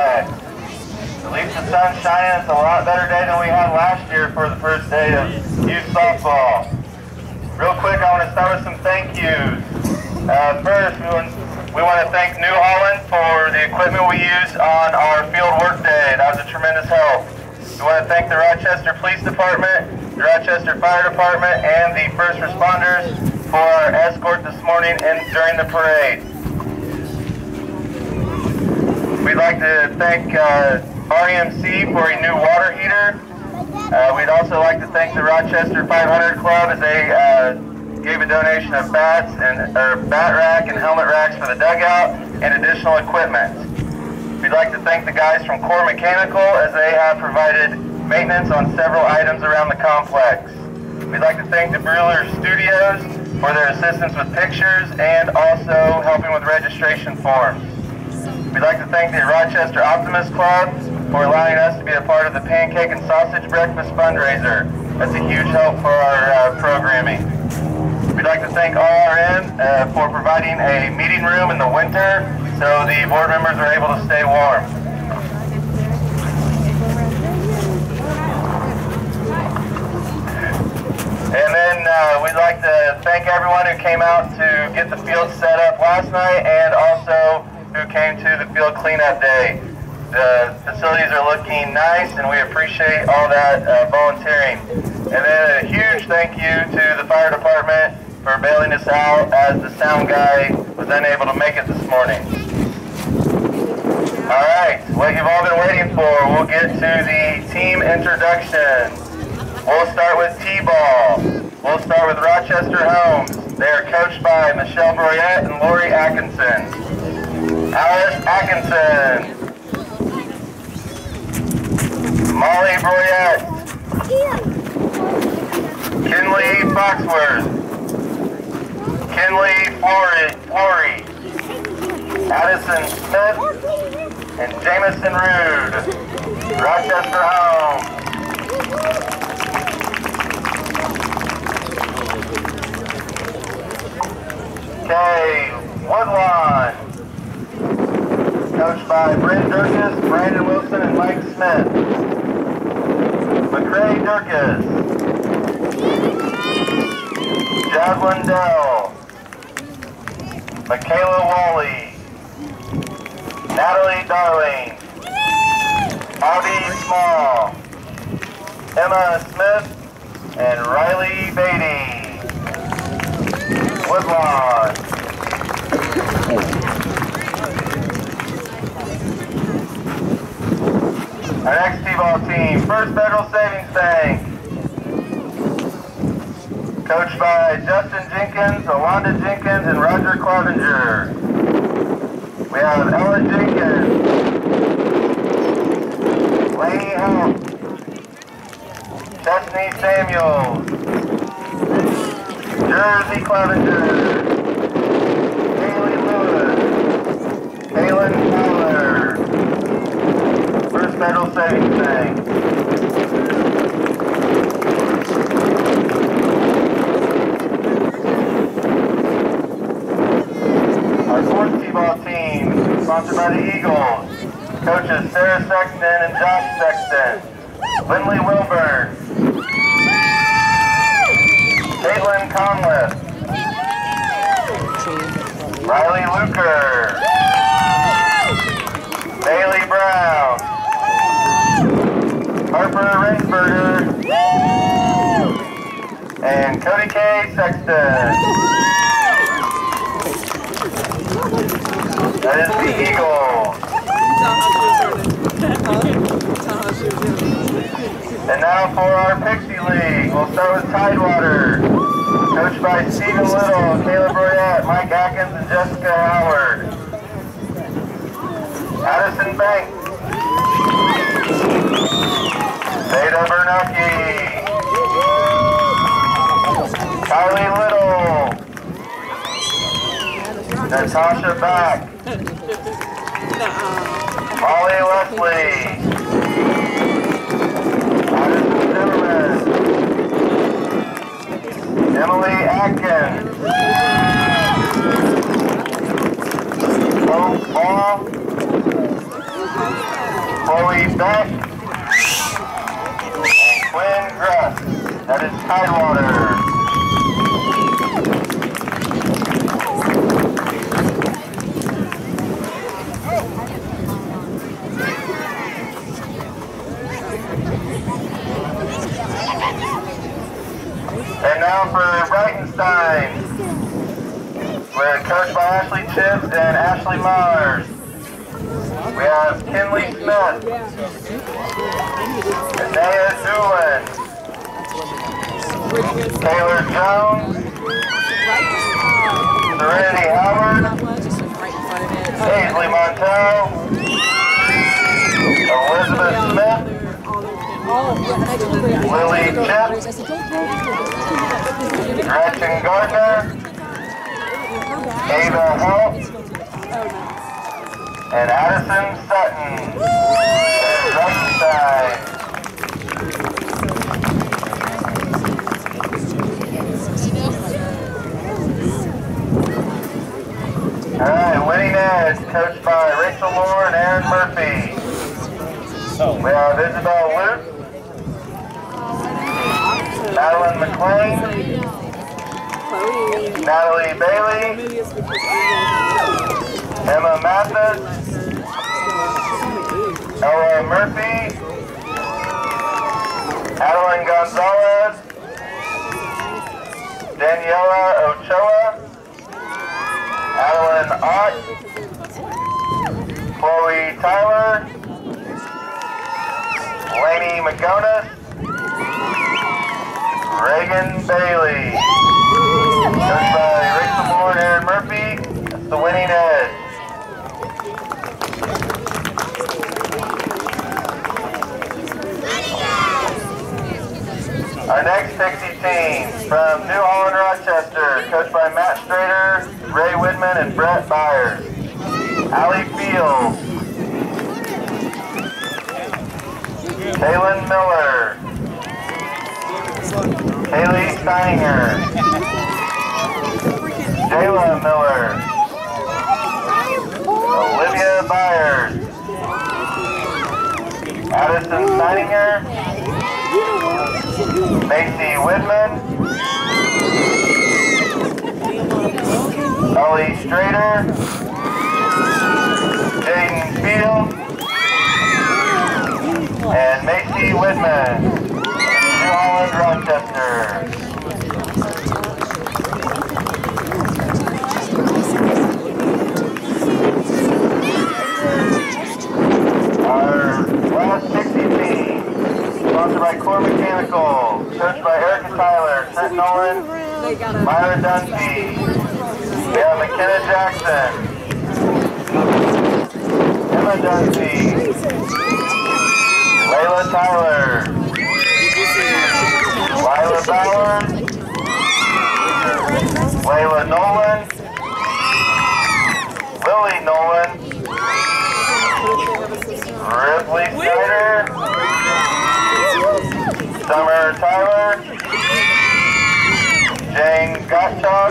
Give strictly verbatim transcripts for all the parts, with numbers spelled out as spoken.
complex. At least the sun's shining. It's a lot better day than we had last year for the first day of youth softball. Real quick, I want to start with some thank yous. Uh, first, we want, we want to thank New Holland for the equipment we used on our field work day. That was a tremendous help. We want to thank the Rochester Police Department, the Rochester Fire Department, and the first responders for our escort this morning and during the parade. We'd like to thank uh, R E M C for a new water heater. Uh, we'd also like to thank the Rochester five hundred Club as they uh, gave a donation of bats and or bat rack and helmet racks for the dugout and additional equipment. We'd like to thank the guys from Core Mechanical as they have provided maintenance on several items around the complex. We'd like to thank the Brewer Studios for their assistance with pictures and also helping with registration forms. We'd like to thank the Rochester Optimist Club for allowing us to be a part of the Pancake and Sausage Breakfast fundraiser. That's a huge help for our uh, programming. We'd like to thank R R N uh, for providing a meeting room in the winter so the board members are able to stay warm. And then uh, we'd like to thank everyone who came out to get the field set up last night and also who came to the field cleanup day. The facilities are looking nice and we appreciate all that uh, volunteering. And then a huge thank you to the fire department for bailing us out as the sound guy was unable to make it this morning. Alright, what you've all been waiting for, we'll get to the team introduction. We'll start with T-ball. We'll start with Rochester Homes. They are coached by Michelle Broyette and Lori Atkinson. Alice Atkinson. Molly Broyette. Kinley Foxworth. Kinley Flory. Flory. Addison Smith and Jameson Rude. Rochester Homes. Okay, Woodlawn, coached by Brent Durkis, Brandon Wilson, and Mike Smith. McCray Durkis, Jad Dell, Michaela Wally, Natalie Darling, Audie Small, Emma Smith, and Riley Beatty. Woodlawn. Our next T-ball team, First Federal Savings Bank. Coached by Justin Jenkins, Alonda Jenkins, and Roger Clevenger. We have Ella Jenkins, Laney Help, Chesney Samuels, Jersey Clevenger, Haley Lewis, Kaylin Fowler, First Federal Savings Bank. Our fourth T-ball team, sponsored by the Eagles, coaches Sarah Sexton and Josh Sexton, Lindley Wilburn, Caitlin Conliffe, Riley Luker, Bailey Brown, Harper Rensberger, and Cody K. Sexton. That is the Eagles. And now for our Pixie League, we'll start with Tidewater, coached by Stephen Little, Caleb Broyette, Mike Atkins, and Jessica Howard. Addison Banks, Veda Bernanke, Kylie Little, Natasha Back, Molly Leslie, Addison Zimmerman, Emily Atkins, Hope Ball, Chloe Beck, and Quinn Gruss. That is Tidewater. And now for Brightenstein. We're coached by Ashley Chips and Ashley Mars. We have Kinley Smith, Anaya Doolin, Taylor Jones, Serenity Howard, Paisley Montel, Elizabeth Smith, Lily Chip, Gretchen Gardner, Ava Holt, and Addison Sutton. And right side. Alright, winning edge, coached by Rachel Moore and Aaron Murphy. We have Isabel Luke, Madeline McLean, Natalie Bailey, Emma Mathis, Ella Murphy, Adeline Gonzalez, Daniela Ochoa, Adeline Ott, Chloe Tyler, Lainey McGonis, Reagan Bailey. Coached by Rachel Moore and Aaron Murphy. That's the winning edge. Our next Pixie team from New Holland, Rochester, coached by Matt Strader, Ray Widman, and Brett Byers. Allie Fields, Kaylin Miller, Kaylee Steininger, Jayla Miller, Olivia Byers, Addison Steininger, Macy Widman, Ellie Strader, Jaden Field, and Macy Widman. New Holland, Rochester. Our last Pixie team, sponsored by Core Mechanical, coached by Erica Tyler, Trent Nolan, Myra Dunphy. We have McKenna Jackson, Emma Dunphy, Layla Tyler, Lila Bowers, Layla Nolan, Lily Nolan, Ripley Snyder, Summer Tyler, Jane Gottschalk,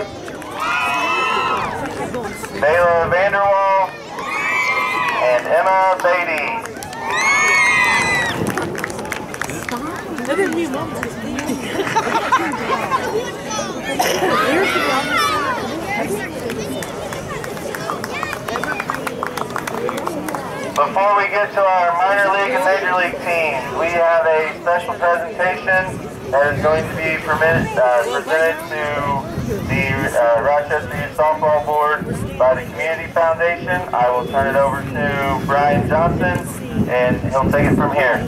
Bayla Vanderwall, and Emma Beatty. Before we get to our minor league and major league teams, we have a special presentation that is going to be permitted, uh, presented to the uh, Rochester Youth Softball Board by the Community Foundation. I will turn it over to Brian Johnson, and he'll take it from here.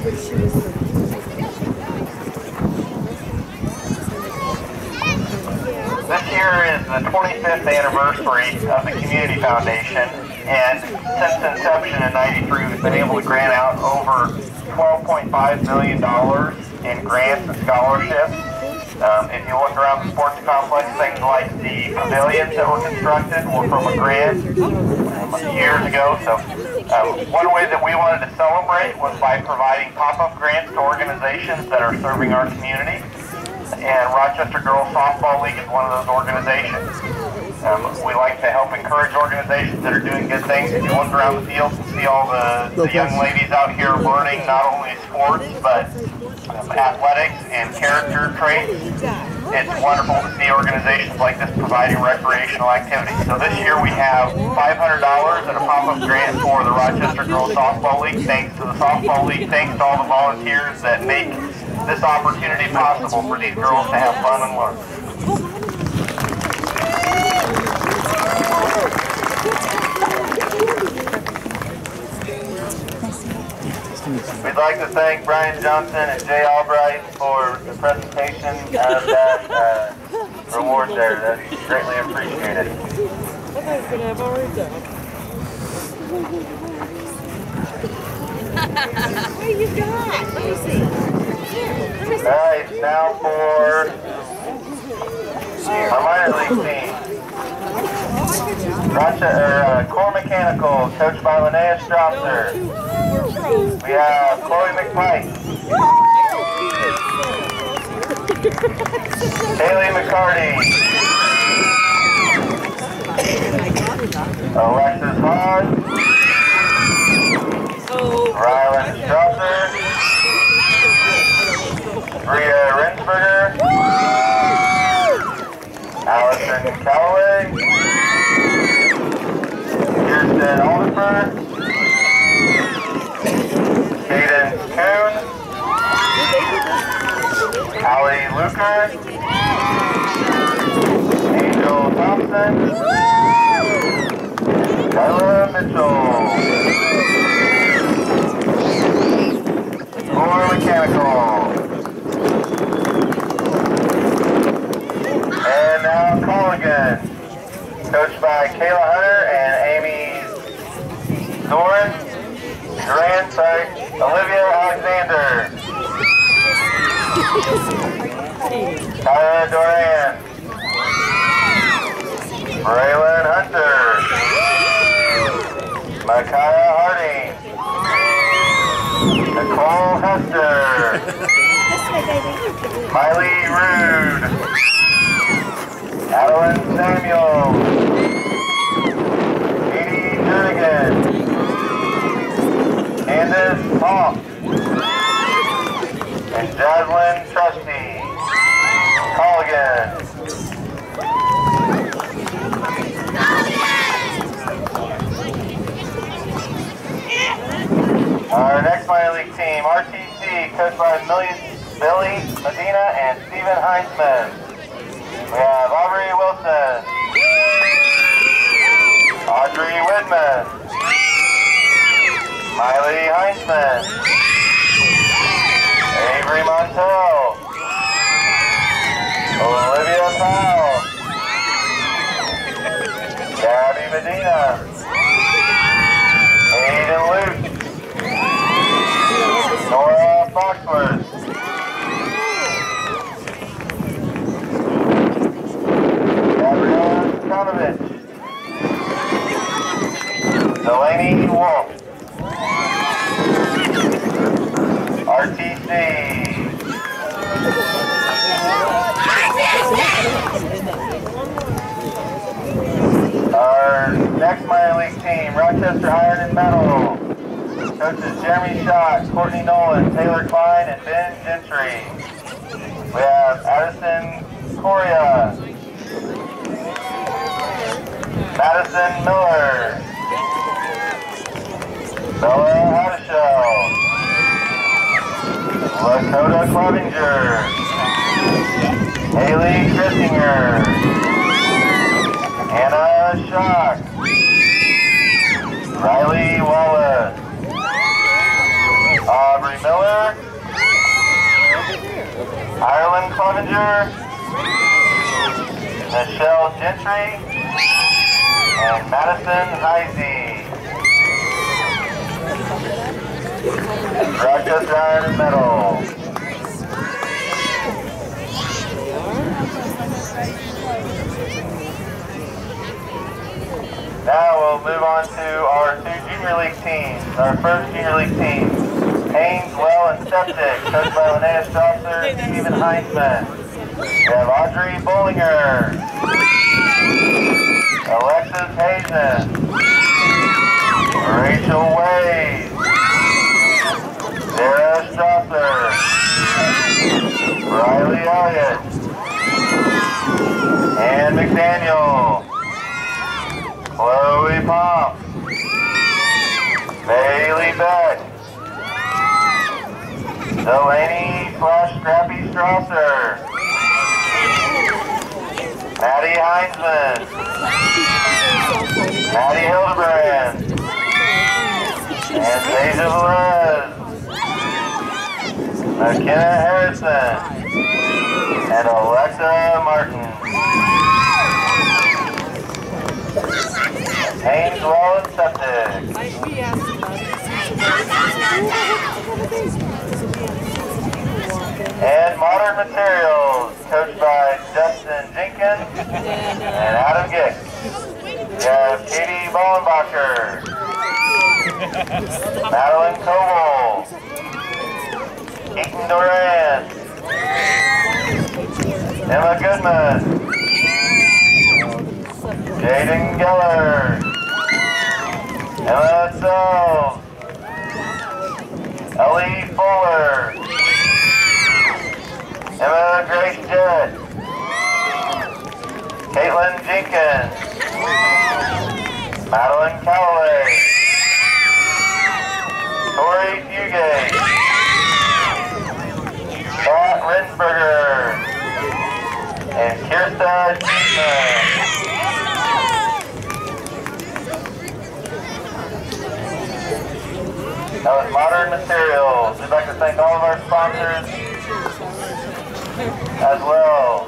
This year is the twenty-fifth anniversary of the Community Foundation, and since inception in ninety-three, we've been able to grant out over twelve point five million dollars in grants and scholarships. Um, if you look around the sports complex, things like the pavilions that were constructed were from a grant um, years ago. So um, one way that we wanted to celebrate was by providing pop-up grants to organizations that are serving our community. and Rochester Girls Softball League is one of those organizations. Um, we like to help encourage organizations that are doing good things. If you look around the field and see all the, the young ladies out here learning not only sports, but um, athletics and character traits, it's wonderful to see organizations like this providing recreational activities. So this year we have five hundred dollars and a pop-up grant for the Rochester Girls Softball League. Thanks to the Softball League, thanks to all the volunteers that make this opportunity possible for these girls to have fun and learn. We'd like to thank Brian Johnson and Jay Albright for the presentation of that uh, reward there. That's greatly appreciated. What you got? Let me see. Let me see. All right, now for our minor league team. Rochester, uh, Core Mechanical, coached by Linnea Strasser. We have Chloe McPike, Haley McCarty, Alexis Hodge, Rylan Strasser, Bria Rinsberger, Allison Callaway, Kirsten Oliver, Caden Kuhn, Allie Luker, Angel Thompson, Kyla Mitchell, Core Mechanical, and now Colligan, coached by Kayla Hunter and Amy Doran. Duran, sorry, Olivia Alexander, Tyler Doran, Braylon Hunter, Micaiah Harding, Nicole Hester, Miley Rude, Adeline Samuel, Edie Jernigan, Candace Hawk, and Jaslyn Trusty. Colligan. Our next minor league team, R T C, coached by Millie, Billy Medina and Stephen Heinzman. We have Aubrey Wilson, Audrey Widman, Miley Heinzman, Avery Montel, Olivia Powell, Gabby Medina, Aiden Luke, Nora Foxworth, Gabriella Stanovich, Delaney Wolf, R T C. Our next minor league team, Rochester Iron and Metal. Coaches Jeremy Schott, Courtney Nolan, Taylor Klein, and Ben Gentry. We have Addison Coria, Madison Miller, Bella Hadishell, Lakota Clevinger, Haley Christinger, Anna Schock, Riley Wallace, Aubrey Miller, Ireland Clevinger, Michelle Gentry, and Madison Heisey. Rochester Iron and Metal. Now we'll move on to our two junior league teams. Our first junior league team, Haynes, Well, and Septic, coached by Linnea Strasser and Stephen Heinzman. We have Audrey Bollinger, Alexis Hazen, Rachel Wade, Sarah Strasser, Riley Elliott, Ann McDaniel, Chloe Pomp, Bailey Beck, Delaney slash Scrappy Strasser, Maddie Heinzman, Maddie Hildebrand, Anastasia Velez, McKenna Harrison, and Alexa Martin. Haynes Well and Septic. And Modern Materials, coached by Justin Jenkins and Adam Gick. We have Katie Bollenbacher, Madeline Coble, Keaton Duran, Emma Goodman, Jaden Geller, Emma Sells, Ellie Fuller, Emma Grace Jett, Caitlin Jenkins, Madeline Calloway, Tori Fugate, Pat Rinsberger, and Kirsta Cheeseman. That was Modern Materials. We'd like to thank all of our sponsors as well.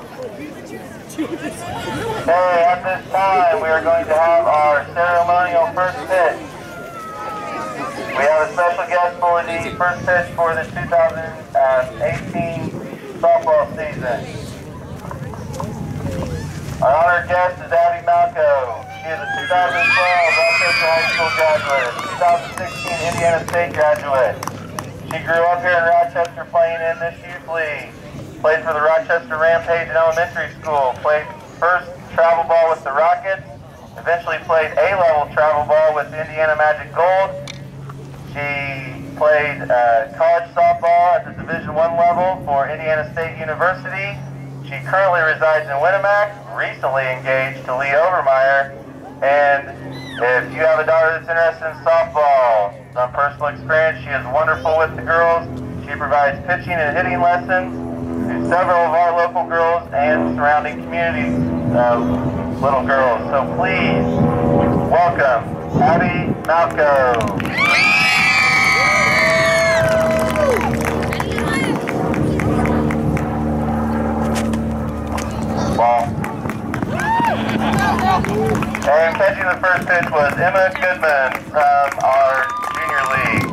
Okay, at this time we are going to have our ceremonial first pitch. We have a special guest for the first pitch for the two thousand eighteen softball season. Our honored guest is Abby Malco. She is a two thousand twelve Rochester High School graduate, two thousand sixteen Indiana State graduate. She grew up here in Rochester playing in this youth league. Played for the Rochester Rampage in elementary school. Played first travel ball with the Rockets. Eventually played A-level travel ball with Indiana Magic Gold. She played uh, college softball at the Division One level for Indiana State University. She currently resides in Winnemac, recently engaged to Lee Overmeyer. And if you have a daughter that's interested in softball, on personal experience, she is wonderful with the girls. She provides pitching and hitting lessons to several of our local girls and surrounding communities of little girls. So please welcome Abby Malco. Ball. And catching the first pitch was Emma Goodman from our junior league.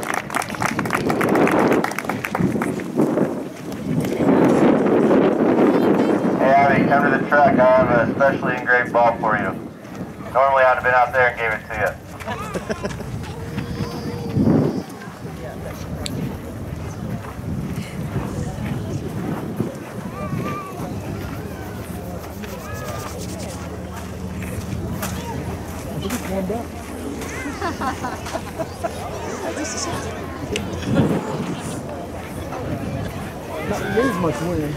Hey Abby, come to the truck. I have a specially engraved ball for you. Normally I'd have been out there and gave it to you. Warmed up. At least it's not near as much wind.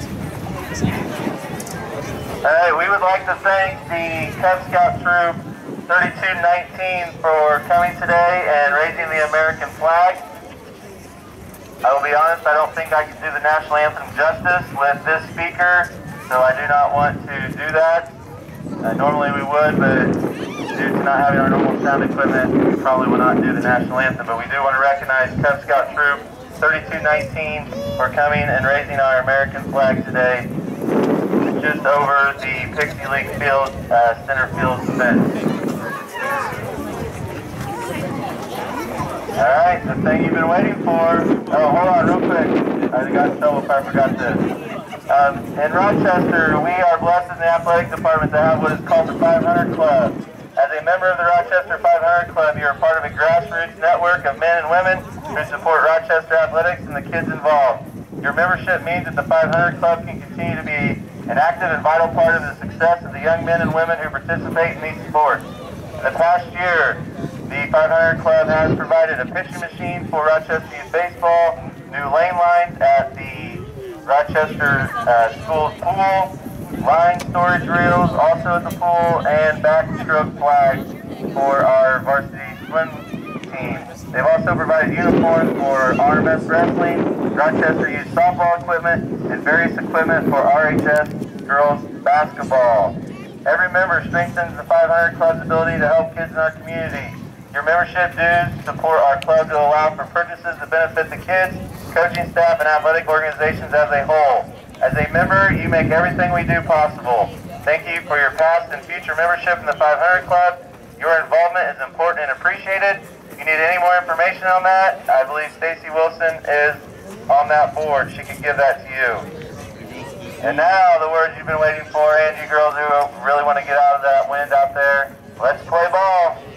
Alright, we would like to thank the Cub Scout Troop thirty-two nineteen for coming today and raising the American flag. I will be honest, I don't think I can do the national anthem justice with this speaker, so I do not want to do that. Uh, normally we would, but due to not having our normal sound equipment, we probably will not do the national anthem. But we do want to recognize Cub Scout Troop thirty-two nineteen for coming and raising our American flag today, just over the Pixie League field, uh, center field fence. Alright, the thing you've been waiting for. Oh, hold on real quick. I got in trouble if I forgot this. Um, in Rochester, we are blessed in the athletic department to have what is called the five hundred Club. As a member of the Rochester five hundred Club, you are part of a grassroots network of men and women who support Rochester athletics and the kids involved. Your membership means that the five hundred Club can continue to be an active and vital part of the success of the young men and women who participate in these sports. In the past year, the five hundred Club has provided a pitching machine for Rochester Youth Baseball, new lane lines at the Rochester uh, School's pool, line storage reels also at the pool, and backstroke flags for our varsity swim team. They've also provided uniforms for R M S wrestling, Rochester Youth softball equipment, and various equipment for R H S girls basketball. Every member strengthens the five hundred Club's ability to help kids in our community. Your membership dues support our club to allow for purchases that benefit the kids, coaching staff, and athletic organizations as a whole. As a member, you make everything we do possible. Thank you for your past and future membership in the five hundred Club. Your involvement is important and appreciated. If you need any more information on that, I believe Stacy Wilson is on that board. She can give that to you. And now the words you've been waiting for, and you girls who really want to get out of that wind out there, let's play ball.